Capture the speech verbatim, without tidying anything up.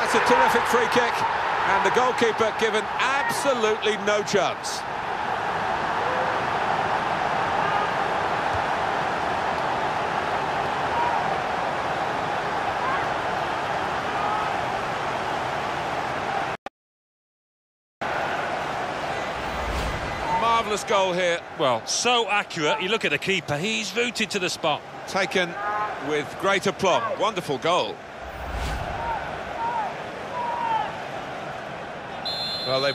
That's a terrific free kick, and the goalkeeper given absolutely no chance. Marvellous goal here. Well, so accurate. You look at the keeper, he's rooted to the spot. Taken with great aplomb. Wonderful goal. Well, they